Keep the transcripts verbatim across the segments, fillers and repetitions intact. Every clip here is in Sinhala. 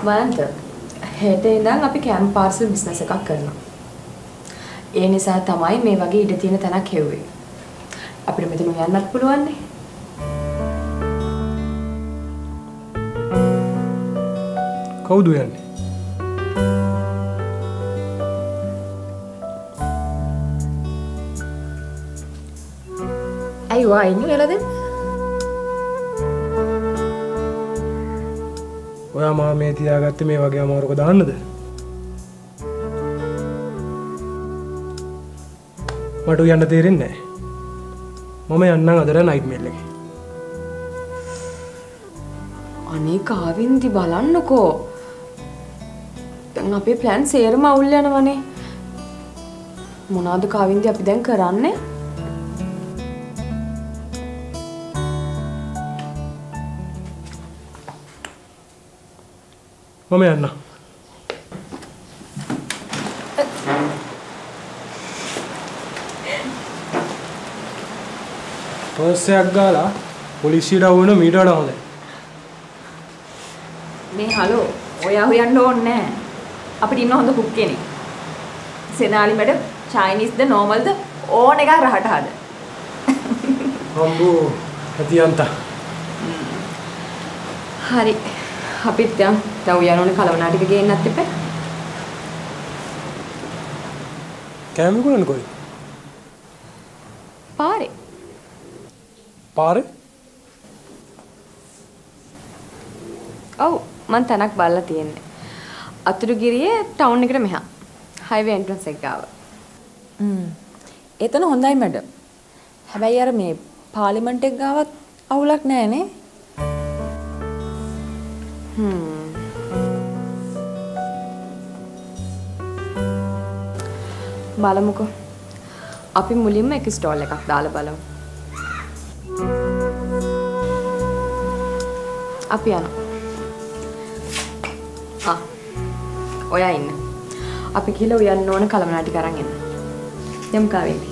මන්ත හෙට ඉඳන් අපි කැම්ප් පාර්සල් බිස්නස් එකක් කරනවා. ඒ නිසා තමයි මේ වගේ ඉඩ තියෙන තැනක් හෙව්වේ. අපිට මෙතන යන්නත් පුළුවන් නේ. කවුද යන්නේ? ඇයි වා ඉන්නේ වෙලා දෙන්න? ඔයා මා මේ තියාගත්තේ මේ වගේ අමාරුක දාන්නද? මට යන්න තේරෙන්නේ නැහැ. මම යන්නම් අදට නයිට් මේල් එකේ. අනේ කාවින්දි බලන්නකෝ. දැන් අපේ ප්ලෑන් සේරම අවුල් යනවනේ. මොනවාද කාවින්දි අපි දැන් කරන්නේ? මම යන්න. පර්සයක් ගාලා පොලිසියට වුණ මීට වඩා හොඳයි. මේ හලෝ ඔයා හොයන්න ඕනේ නැහැ. අපිට ඉන්න හොඳ කුක් කෙනෙක්. සෙනාලි මැඩම් චයිනීස්ද නෝමල්ද ඕන එකක් රහට හද. අම්බෝ හතියන්ත. හරි. අපිත් දැන් දැන් යනෝනේ කලවනා ටික ගේන්නත් එපා. කෑම ගුණන කොයි? පාරේ. පාරේ? ඔව් මං තනක් බලලා තියෙන්නේ. අතුරුගිරියේ ටවුන් එකට මෙහා. හයිවේ එන්ට්‍රන්ස් එක ගාව. හ්ම්. එතන හොඳයි මැඩම්. හැබැයි අර මේ පාර්ලිමේන්තු එක ගාවත් අවුලක් නැහැ නේ. හ්ම්. බලමුකෝ. අපි මුලින්ම එක ස්ටෝල් එකක් දාලා බලමු. අපි යනවා. ආ. ඔයා ඉන්න. අපි කියලා උයන්න ඕන කලමනා ටික අරන් එන්න. යම් කාවේවි.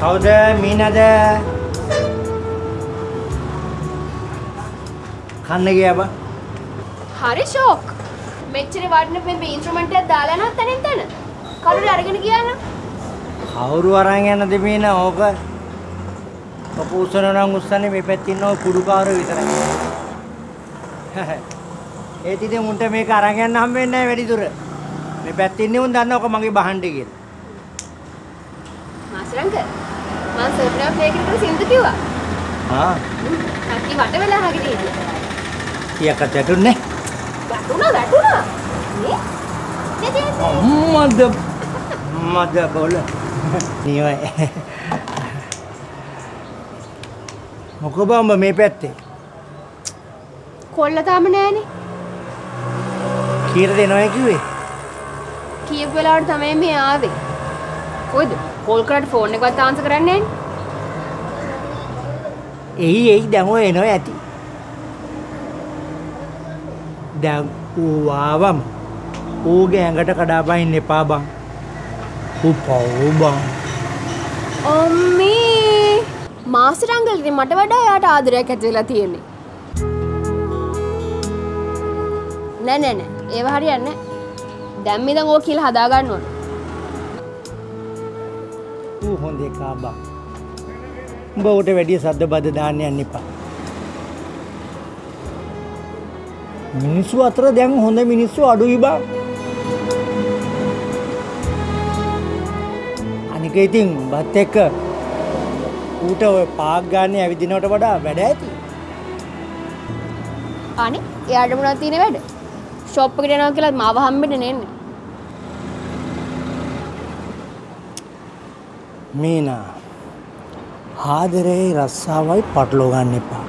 කවුද මීනද? කන්න ගියා බං. හරි ෂොක්. මෙච්චර වටින මේ ඉන්ස්ට්‍රුමන්ට් එකක් දාලා යනවත් තැනින් තැන. කවුරුද අරගෙන ගියා නම්? කවුරු අරන් යනද මීන ඕක? කපුසන නම් උස්සන්නේ මේ පැත්තේ ඉන්න කුඩුකාරයෝ විතරයි. ඒත් ඉතින් මුන්ට මේක අරන් යන්න හම්බ වෙන්නේ නැහැ වැඩි දුර. මේ පැත්තේ ඉන්නේ උන් දන්නවක මගේ බහන්ඩේ කියලා. මාස්ටර් මම සර්වර් ප්ලේ කරලා සින්දු කිව්වා. ආ. කට්ටි වට වෙලා හගෙන ඉන්නේ. කීයක්වත් වැටුන්නේ වැටුණා වැටුණා. නේ? මද මද බෝල. නියයි. මොකද බම්බ මේ පැත්තේ? කොල්ල තාම නෑනේ. කීයට දෙනවයි කිව්වේ? කීප වෙලාවට තමයි මේ ආවේ. කොයිද? කෝල් කරලා ෆෝන් එකවත් ආන්සර් කරන්නේ නෑනේ. එයි එයි දැන් ඔය එනවා ඇති. දැන් ඌ ආවම ඌගේ ඇඟට කඩාපයින් එපා බං. ඌ පව් බං. අම්මේ මාස්ටර් අංකල් ඉතින් මට වඩා යාට ආදරයක් ඇති වෙලා තියෙන්නේ. නෑ නෑ නෑ ඒව හරියන්නේ නෑ. දැන් මේ දැන් ඕක කියලා හදා ගන්න ඕන. ඌ හොඳේ කාබා. උඹ උට වැඩි සද්ද බද්ද දාන්න යන්න එපා. මිනිස්සු අතර දැන් හොඳ මිනිස්සු අඩුයි බං. අනික ඉතින් බත් එක්ක ඌට ඔය පාක් ගන්න ඇවිදිනවට වඩා වැඩ ඇති. අනේ එයාට මොනවද තියෙන වැඩ? ෂොප් එකට යනවා කියලා මාව හම්බෙන්න නෙන්නේ. මීනා ආදරේ රස්සාවයි පටලව ගන්න එපා.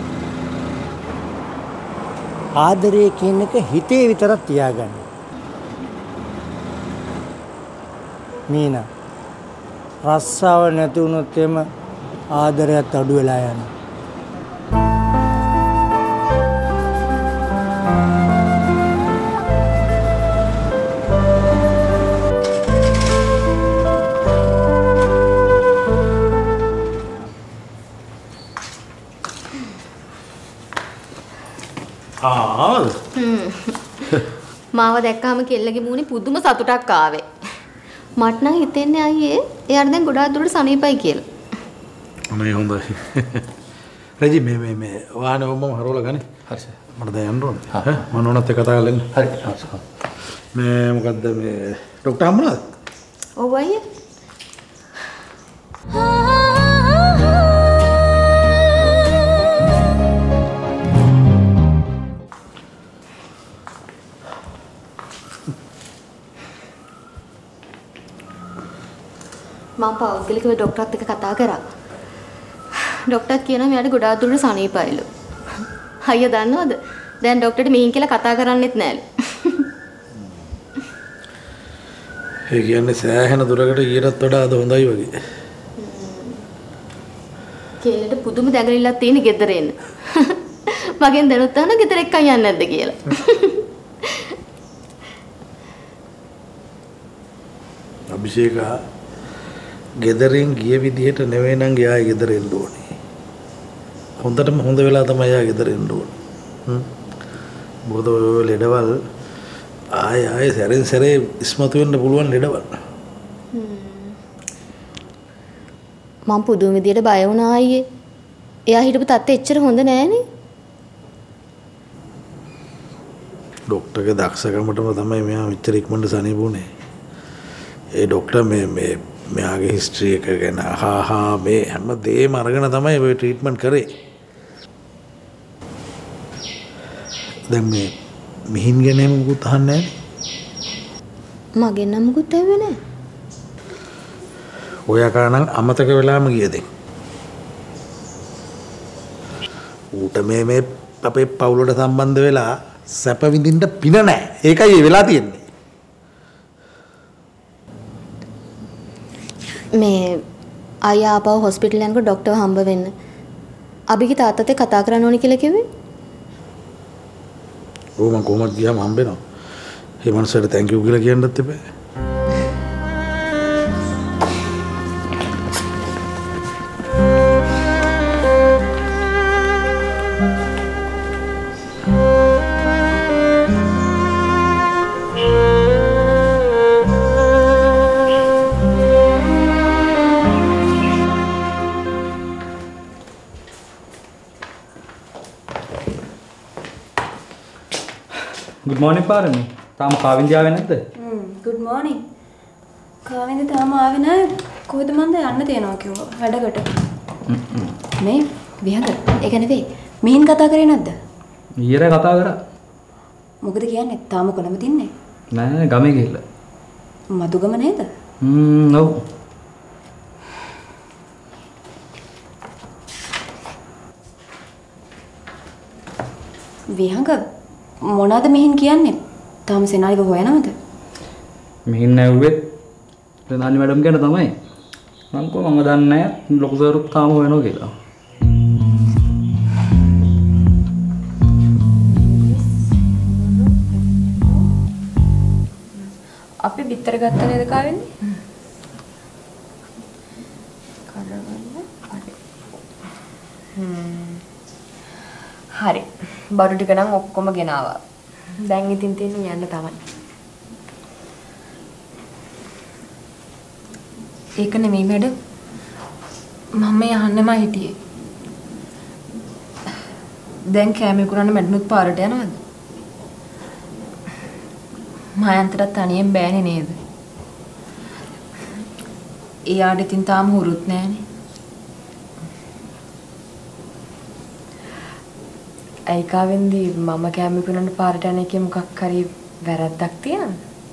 ආදරේ කියන එක හිතේ විතරක් තියාගන්න. මීනා රස්සාව නැති වුණොත් එම ආදරයත් අඩු වෙලා යනවා. මාව දැක්කම කෙල්ලගේ මූණේ පුදුම සතුටක් ආවේ. මට නම් හිතෙන්නේ අයියේ එයාට දැන් ගොඩාක් දුරට සනීපයි කියලා. අනේ හොඳයි. රජි මේ මේ මේ වාහනේ ඔබම හරවලා ගන්නේ. හරි සර්. මට දැන් යන්න ඕනේ. හා මම නෝනත් එක්ක කතා කරලා ඉන්න. හරි. මේ මොකද්ද මේ ડોක්ටර් හම්බුණාද? ඔව් අයියේ. මම පෞද්ගලිකව ડોක්ටර්ත් එක්ක කතා කරා. ડોක්ටර් කියනවා මෙයාට ගොඩාක් දුරට සනීපයිලු. අයියා දන්නවද? දැන් ડોක්ටර්ට මෙහින් කියලා කතා කරන්නෙත් නෑලු. ඒ කියන්නේ සෑහෙන දුරකට ඊටත් වඩා අද හොඳයි වගේ. කෙල්ලට පුදුම දැඟලිල්ලක් තියෙන ගෙදර එන්න. මගෙන් දැනුත් අහන ගෙදර එක්කන් යන්නේ නැද්ද කියලා. අභිෂේකා ගෙදරින් ගිය විදිහට නෙවෙයි නම් ගියා ගෙදර එන්න ඕනේ. හොඳටම හොඳ වෙලා තමයි යා ගෙදර එන්න ඕනේ. හ්ම්. මොකද ඔය ලෙඩවල් ආය ආය සැරෙන් සැරේ ඉස්මතු වෙන්න පුළුවන් ලෙඩවල්. මම පුදුම විදියට බය වුණා අයියේ. එයා හිටපු තත්ත්වය එච්චර හොඳ නෑනේ. ડોක්ටර්ගේ දක්ෂකමටම තමයි මෙයා මෙච්චර ඉක්මනට සනීපුනේ. ඒ ડોක්ටර් මේ මේ මෙයාගේ හිස්ටරි එක ගැන හා හා මේ හැම දෙයක්ම අරගෙන තමයි ඔය ට්‍රීට්මන්ට් කරේ. දැන් මේ මිහින් ගැන මොකුත් අහන්නේ නැහැ. මගෙන් නම් මොකුත් ඇහුවේ නෑ. ඔය කාරණා අමතක වෙලාම ගියද? ඌට මේ මේ අපේ පවුලට සම්බන්ධ වෙලා සැප විඳින්න පින නැහැ. ඒකයි වෙලා තියෙන්නේ. මේ අයියා ආපහු හොස්පිටල් යනකොට ડોක්ටර් හම්බ වෙන්න. අභිගේ තාත්තත් එක්ක කතා කරන්න ඕනේ කියලා කිව්වේ. ඔව් මම කොහොමද ගියාම හම්බ වෙනවා. ඒ මනුස්සයාට තැන්ක් යූ කියලා කියන්නත් එපා. good morning පාරමී. තාම කාවින්ද ආවේ නැද්ද? හ්ම් good morning. කාවින්ද තාම ආවේ නැහැ. කොහෙද මන්ද යන්න තියනවා කිව්වා වැඩකට. මේ විහඟ ඒක නෙවෙයි. මිහින් කතා කරේ නැද්ද? ඊයර කතා කරා. මොකද කියන්නේ? තාම කොළඹ තින්නේ? නෑ නෑ ගමේ ගිහලා. මදුගම නේද? හ්ම් ඔව්. විහඟ මොනවද මෙහින් කියන්නේ? තාම සෙනාලිව හොයනවද? මෙහින් නැව්වෙත් සෙනාලි මැඩම් ගැන තමයි. මම කොහොම මම දන්නේ නැහැ ලොකු සරුත් තාම හොයනවා කියලා. අපි බිත්තර ගත්තා නේද කාවෙන්නේ? හරි. බඩු ටික නම් ඔක්කොම ගෙනාවා. දැන් ඉතින් තියෙන්නේ යන්න තමයි. ඒක නෙමෙයි මැඩම්. මම යන්නම හිටියේ. දැන් කැමේ කුරන්න මැඩනුත් පාරට යනවද? මායන්තරත් තනියෙන් බෑනේ නේද? එයාට ඉතින් තාම හුරුත් නෑනේ. ඇයි කාවෙන්දි මම කැමේ කුරන්න පාරට යන එකේ මොකක් හරි වැරද්දක් තියෙනවද?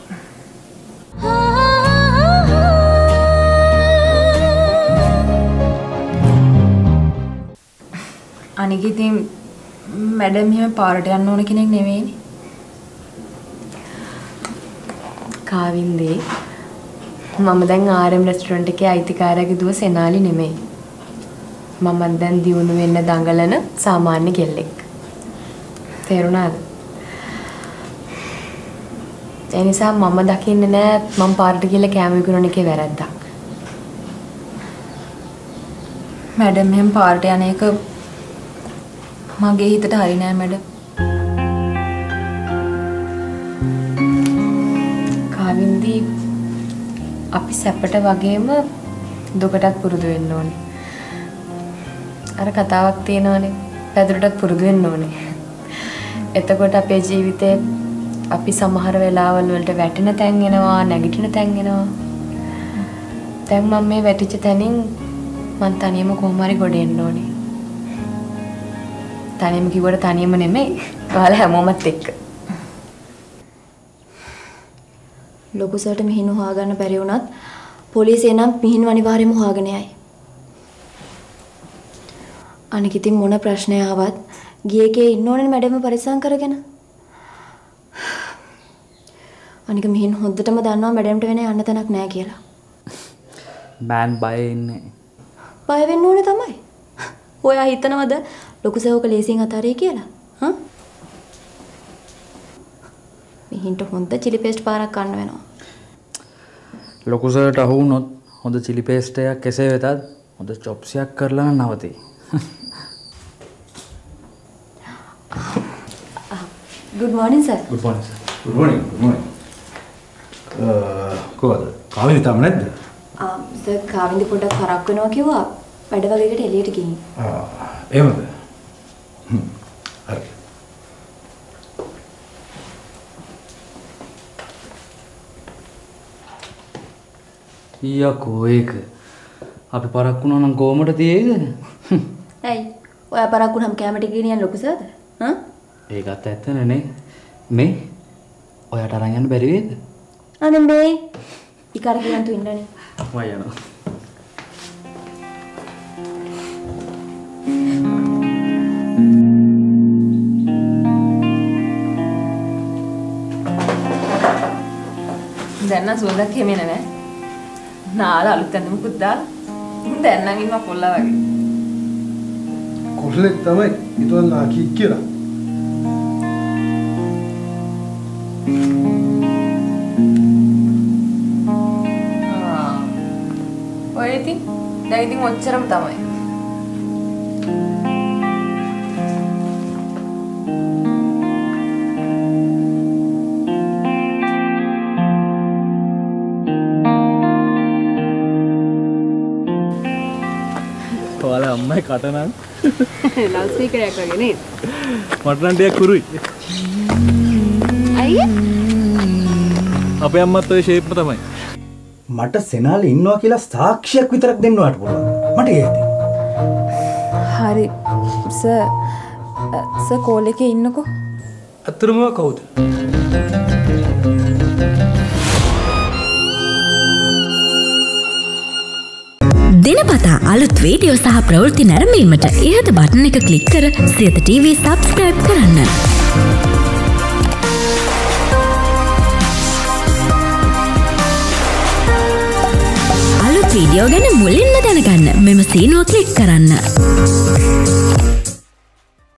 අනික ඉතින් මැඩම් එහෙම පාරට යන්න ඕන කෙනෙක් නෙවෙයිනේ. කාවින්දේ මම දැන් ආර් එම් රෙස්ටොරන්ට් එකේ අයිතිකාරයාගේ දුව සෙනාලි නෙමෙයි. මම දැන් දියුණු වෙන්න දඟලන සාමාන්‍ය කෙල්ලෙක්. තේරුණාද? ඒ නිසා මම දකින්නේ නෑ මම පාරට ගිහලා කෑම විකුණන එකේ වැරද්දක්. මැඩම් එහෙම පාරට යන එක මගේ හිතට හරි නෑ මැඩම්. කාවින්දි අපි සැපට වගේම දුකටත් පුරුදු වෙන්න ඕනේ. අර කතාවක් තියෙනවනේ පැදුරටත් පුරුදු වෙන්න ඕනේ. එතකොට අපේ ජීවිතේ අපි සමහර වෙලාවල් වලට වැටෙන තැන් එනවා නැගිටින තැන් එනවා. දැන් මම මේ වැටිච්ච තැනින් මං තනියම කොහොම හරි ගොඩ එන්න ඕනේ. තනියම කිව්වට තනියම නෙමෙයි. ඔයාලා හැමෝමත් එක්ක. ලොකු සර්ට මිහින් හොයාගන්න බැරි වුණත් පොලිසිය නම් මිහින් අනිවාර්යයෙන්ම හොයාගෙන යයි. අනික ඉතින් මොන ප්‍රශ්නය ආවත් ගියේකේ ඉන්න ඕනේ මැඩම්ව පරිස්සම් කරගෙන. අනික මිහින් හොද්දටම දන්නවා මැඩම්ට වෙන යන්න තැනක් නැහැ කියලා. මෑන් බය ඉන්නේ. බය වෙන්න ඕනේ තමයි. ඔයා හිතනවද ලොකු සර්ක ලේසියෙන් අතාරිය කියලා? හා? මිහින්ට හොඳ චිලි පේස්ට් පාරක් ගන්න වෙනවා. ලොකු සර්ට අහු වුණොත් හොඳ චිලි පේස්ට් එකක් කෙසේ වෙතත් හොඳ චොප්ස් එකක් කරලා නවතී. Good morning sir. Good morning sir. Good morning. Good morning. කොහොමද? කාවින්ද තාම නැද්ද? ආ සර් කාවින්ද පොඩ්ඩක් කරක් වෙනවා කිව්වා. වැඩ වගේකට එළියට ගිහින්. ආ එහෙමද? හ්ම්. හරි. ඊයකෝ ඒක අපි පරක් වුණා නම් කොහමද තියෙයිද? ඇයි? ඔයා පරක් වුණාම කැමරට ගෙනියන්න ලොකු සර්ද? හා? ඒකත් ඇත්තනේ නේ. මේ ඔයාට අරන් යන්න බැරි වේද? අනේ මේ ඉකාර කියන්තු ඉන්නනේ. මම යනවා. දැන් නම් සුවඳක් හැමෙන්නේ නැහැ. නාල අලුත් ඇඳුමකුත් දාලා. දැන් නම් ඉන්නවා කොල්ලා වගේ. කොල්ලෙක් තමයි ඊටවත් නාකි කියලා. ආ. ඔය ඉතින් දැන් ඉතින් ඔච්චරම තමයි. අම්මයි කටනම් ලවුඩ් ස්පීකර් එකක් වගේ නේද? මට නම් ටිකක් කුරුයි. ඇයි? අපේ අම්මත් ඔය ෂේප් එක තමයි. මට සෙනාලේ ඉන්නවා කියලා සාක්ෂියක් විතරක් දෙන්න වට පුළුවන්. මට ඒකයි. හරි. සර් සර් කෝල් එකේ ඉන්නකෝ. අතරම කවුද? දිනපතා අලුත් වීඩියෝ සහ ප්‍රවෘත්ති නැරඹීමට ඉහත බටන් එක ක්ලික් කර සියත ටීවී සබ්ස්ක්‍රයිබ් කරන්න. අලුත් වීඩියෝ ගැන මුලින්ම දැනගන්න මෙම සීනුව ක්ලික් කරන්න.